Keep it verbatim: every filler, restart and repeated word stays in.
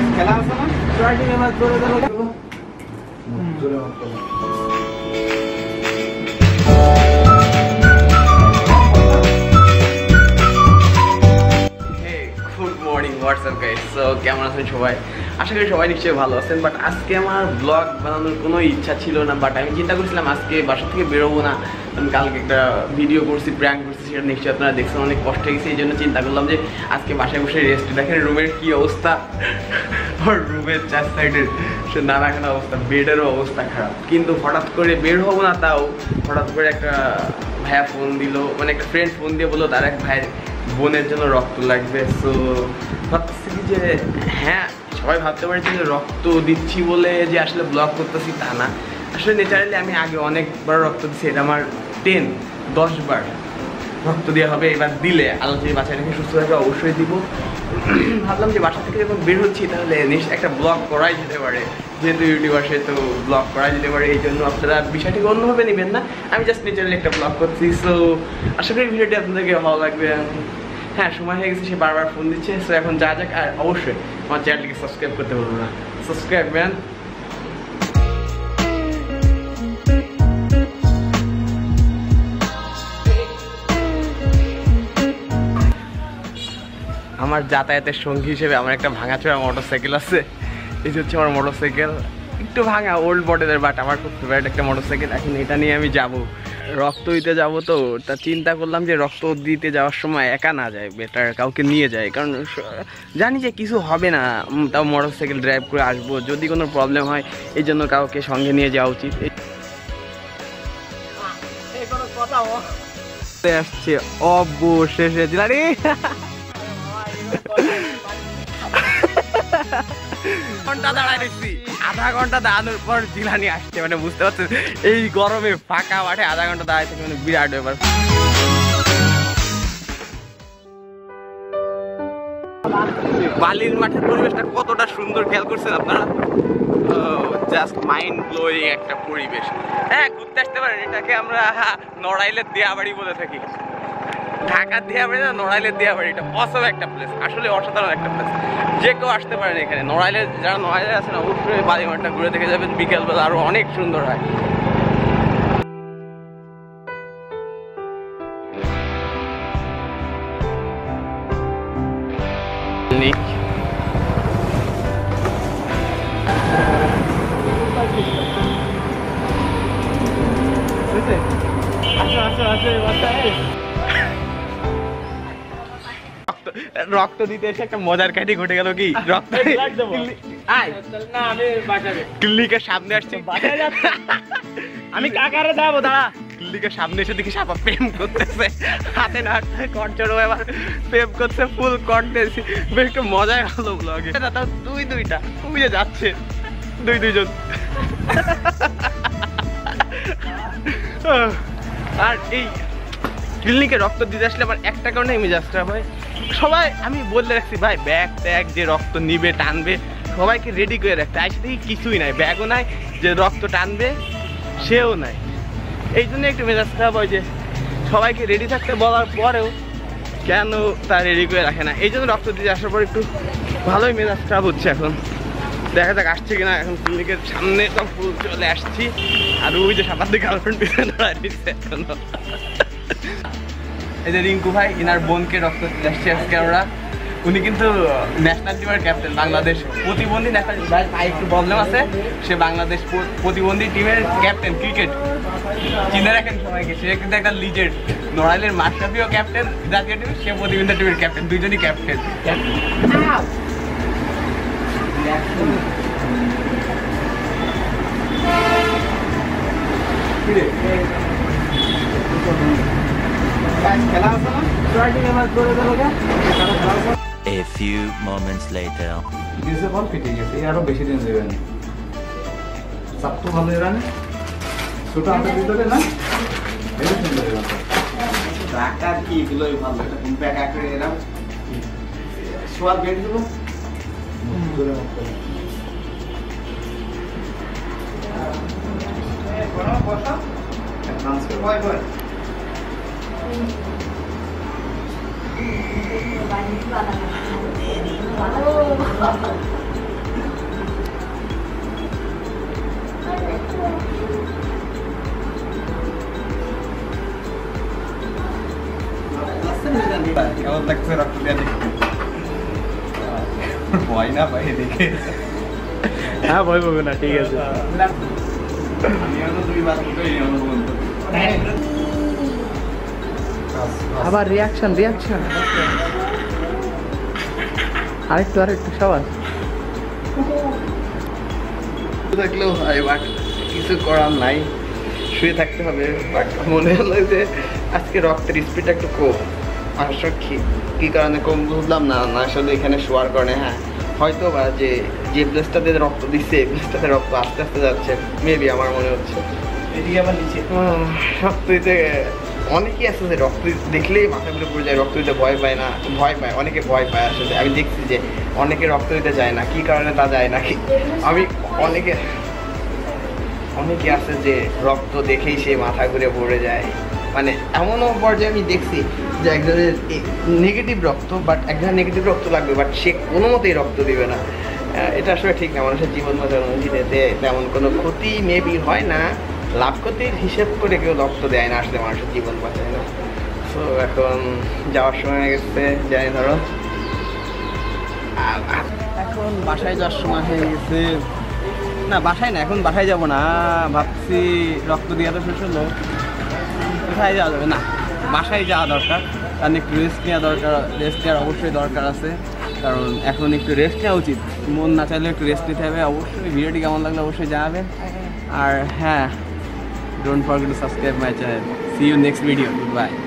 খেলা আছে না স্ট্রাইকিং এ ম্যাচ ধরে ধরে জোরে মারতে হোয়াটসঅ্যাপ গাইস, সো কেমন আছেন সবাই? আশা করি সবাই নিশ্চয়ই ভালো আছেন। বাট আজকে আমার ব্লগ বানানোর কোনো ইচ্ছা ছিল না, বাট আমি চিন্তা করছিলাম আজকে বাসা থেকে বেরোবো না। আমি কালকে একটা ভিডিও করছি, প্র্যাঙ্ক করছি, সেটা নিশ্চয়ই আপনারা দেখছেন, অনেক কষ্ট গেছে। এই জন্য চিন্তা করলাম যে আজকে বাসায় বসে রেস্ট। দেখেন রুমের কী অবস্থা, আর রুমের চার সাইডের সে নানাখানা অবস্থা, বেডেরও অবস্থা খারাপ। কিন্তু হঠাৎ করে বের হবো না, তাও হঠাৎ করে একটা ভাইয়া ফোন দিল, মানে একটা ফ্রেন্ড ফোন দিয়ে বললো তার এক ভাইয়ের বোনের জন্য রক্ত লাগবে। সো ভাবতেছি কি যে হ্যাঁ, সবাই ভাবতে পারছি যে রক্ত দিচ্ছি বলে যে আসলে ব্লগ করতেছি তা না। আসলে ন্যাচারালি আমি আগে অনেকবার রক্ত দিচ্ছি, এটা আমার টেন দশ বার রক্ত দেওয়া হবে। এবার দিলে আল্লাহ যদি বাচ্চাটাকে সুস্থ থাকবে অবশ্যই দিব। ভাবলাম যে বাসা থেকে যখন বের হচ্ছি তাহলে নিশ্চয় একটা ব্লগ করাই যেতে পারে, যেহেতু ইউটিউবার সেহেতু ব্লগ করা যেতে পারে। এই জন্য আপনারা বিষয়টিকে অন্যভাবে নেবেন না, আমি জাস্ট ন্যাচারালি একটা ব্লগ করছি। সো আশা করি ভিডিওটি আপনাদেরকে ভালো লাগবে। হ্যাঁ, সময় হয়ে গেছে, সে বারবার ফোন দিচ্ছে। সো এখন যা যাক, আর অবশ্যই আমার চ্যানেলটিকে সাবস্ক্রাইব করতে বলবো না। Subscribe man. আমার যাতায়াতের সঙ্গী হিসেবে আমার একটা ভাঙাচোরা মোটরসাইকেল আছে। এই হচ্ছে আমার মোটরসাইকেল, একটু ভাঙা ওল্ড মডেলের, বাট আমার খুব ফেভারিট একটা মোটরসাইকেল। এখন এটা নিয়ে আমি যাব, রক্ত দিতে যাব। তো তা চিন্তা করলাম যে রক্ত দিতে যাওয়ার সময় একা না যায়, বেটার কাউকে নিয়ে যায়, কারণ জানি যে কিছু হবে না, তাও মোটরসাইকেল ড্রাইভ করে আসবো, যদি কোনো প্রবলেম হয় এই জন্য কাউকে সঙ্গে নিয়ে যাওয়া উচিত। আসছে অবশেষে জিলানি, ঘন্টা দাঁড়ায় দেখছি, আধা ঘন্টা দাঁড়ানোর পর জিলানি আসছে। মানে বুঝতে পারছেন এই গরমে ফাঁকা মাঠে আধা ঘন্টা দাঁড়ায় থেকে মানে বিরাট ব্যাপার। বালির মাঠের পরিবেশটা কতটা সুন্দর খেয়াল করছেন আপনারা? জাস্ট মাইন্ড ব্লোয়িং একটা পরিবেশ। হ্যাঁ, ঘুরতে আসতে পারেন, এটাকে আমরা নড়াইলের দেয়াবাড়ি বলে থাকি। ঢাকার দেয়াবাড়ি না, নড়াইলের দেয়াবাড়ি, এটা অসম একটা প্লেস, আসলে অসাধারণ একটা প্লেস। যে কেউ আসতে পারেন এখানে। নড়াইলের যারা নড়াইলে আছেন অবশ্যই বালিমাঠটা ঘুরে দেখে যাবেন, বিকেলবেলা আরো অনেক সুন্দর হয়। রক্ত দিতে এসে একটা মজার কাহিনী ঘটে গেল। কি রক্ত ক্লিনিকের সামনে আসছে, আমি কাকারে যাবো, দাঁড়া। ক্লিনিকের সামনে এসে দেখি সাপা প্রেম করতেছে, হাতে না হাতে কন্ট্রোল, এবার প্রেম করছে ফুল কন্টেন্সি। বেশ একটু মজাই হলো ব্লগে। দুই দুইটা বুঝে যাচ্ছে, দুই দুইজন। আর এই ক্লিনিকে রক্ত দিতে আসলে আমার একটা কারণে মেজাজ খারাপ হয়। সবাই আমি বলতে রাখছি ভাই ব্যাগ ট্যাগ যে রক্ত নিবে টানবে সবাইকে রেডি করে রাখতে, আইসে দেখি কিছুই নাই, ব্যাগও নাই, যে রক্ত টানবে সেও নাই। এই জন্য একটু মেজাজ খারাপ হয় যে সবাইকে রেডি থাকতে বলার পরেও কেন তা রেডি করে রাখে না। এই জন্য রক্ত দিতে আসার পর একটু ভালোই মেজাজ খারাপ হচ্ছে। এখন দেখা যাক আসছে কিনা। এখন ক্লিনিকের সামনে সব ফুল চলে আসছি, আর ওই যে সাপাতে গার্লফ্রেন্ড পিছনে দাঁড়ায় দিচ্ছে এখনো। এই যে রিঙ্কু ভাই, ইনার বোনকে রক্ত দিতে আসছে আজকে আমরা। উনি কিন্তু ন্যাশনাল টিমের ক্যাপ্টেন, বাংলাদেশ প্রতিবন্ধী ন্যাশনাল, ভাই একটু প্রবলেম আছে, সে বাংলাদেশ প্রতিবন্ধী টিমের ক্যাপ্টেন ক্রিকেট। চিনে রাখেন সবাইকে, সে কিন্তু একটা লিজেন্ড। নড়াইলের মাশরাফিও ক্যাপ্টেন জাতীয় টিম, সে প্রতিবন্ধী টিমের ক্যাপ্টেন, দুইজনই captain. A few moments later. দিয়েছে বল ফিটে গেছে, আরো বেশি দিন দেবেন। সব তো ভালো রানে, ছোট হাতের ভিতরে না, এটা সুন্দর রাখা। রাখা কি এগুলোই ভালো, এটা কোন প্যাক আকারে এরাম সোয়ার বেড দেবো। জোরে মারতে এই বড় বসা ট্রান্সফার হয় হয়। কেমন লাগছে রক্ত দেওয়া দেখতে? ভয় না ভাই দেখে? হ্যাঁ ভয় পাবে না, ঠিক আছে। আমি আরো দুইবার অনুভব আবার রিয়াকশন রিয়াকশন আরেকটু আরেকটু সবার থাকলেও হয়, বাট কিছু করার নাই, শুয়ে থাকতে হবে। বাট মনে হলো যে আজকে রক্তের স্পিডটা একটু কম। আসলে কি কী কারণে কম বুঝলাম না, না আসলে এখানে শোয়ার কারণে। হ্যাঁ হয়তো বা যে যে প্লেসটাতে রক্ত দিচ্ছে এই প্লেসটাতে রক্ত আস্তে আস্তে যাচ্ছে, মেবি আমার মনে হচ্ছে। এদিকে আবার নিচে রক্ত দিতে অনেকেই আছে যে রক্ত দেখলেই মাথাগুলো পড়ে যায়, রক্ত দিতে ভয় পায় না, ভয় পায়, অনেকে ভয় পায়। আসলে আমি দেখছি যে অনেকে রক্ত দিতে যায় না, কী কারণে তা যায় না। আমি অনেকে অনেকে আছে যে রক্ত দেখেই সে মাথা ঘুরে পড়ে যায়। মানে এমনও পর্যায়ে আমি দেখছি যে একজনের নেগেটিভ রক্ত, বাট একজনের নেগেটিভ রক্ত লাগবে, বাট সে কোনো মতেই রক্ত দিবে না। এটা আসলে ঠিক না। মানুষের জীবন বাঁচানোর জিনিসে তেমন কোনো ক্ষতি মেবি হয় না, লাভ ক্ষতির হিসেব করে কেউ রক্ত দেয় না, আসলে মানুষের জীবন বাঁচায় না। তো এখন যাওয়ার সময় হয়ে গেছে, জানি ধরো এখন বাসায় যাওয়ার সময় হয়ে গেছে। না বাসায় না, এখন বাসায় যাব না, ভাবছি রক্ত দেওয়া তো শেষ হলো, কোথায় যাওয়া যাবে না, বাসায় যাওয়া দরকার। কারণ একটু রেস্ট নেওয়া দরকার, রেস্ট নেওয়ার অবশ্যই দরকার আছে, কারণ এখন একটু রেস্ট নেওয়া উচিত। মন না চাইলে একটু রেস্ট নিতে হবে। অবশ্যই ভিডিওটি কেমন লাগলো অবশ্যই জানাবেন। আর হ্যাঁ, don't forget to subscribe my channel. See you next video, good by.